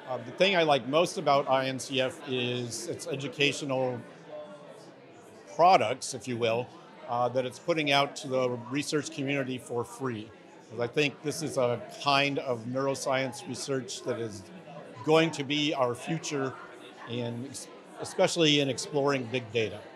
The thing I like most about INCF is its educational products, if you will, that it's putting out to the research community for free. Because I think this is a kind of neuroscience research that is going to be our future, in, especially in exploring big data.